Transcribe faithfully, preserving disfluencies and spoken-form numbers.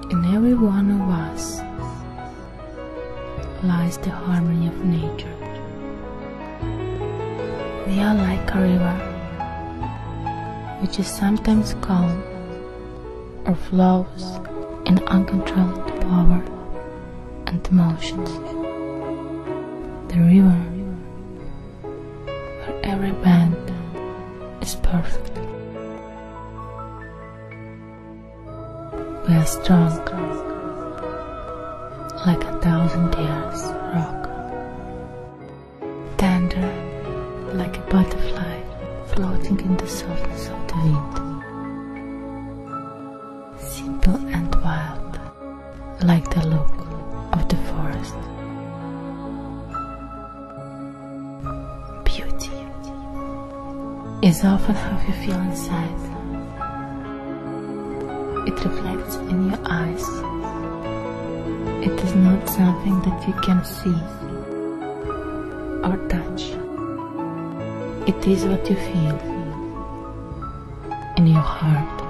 In every one of us lies the harmony of nature. We are like a river, which is sometimes calm or flows in uncontrolled power and emotions. The river where every bend is perfect. We are strong, like a thousand years rock, tender like a butterfly floating in the softness of the wind, simple and wild like the look of the forest. Beauty is often how you feel inside. It reflects in your eyes. It is not something that you can see or touch. It is what you feel in your heart.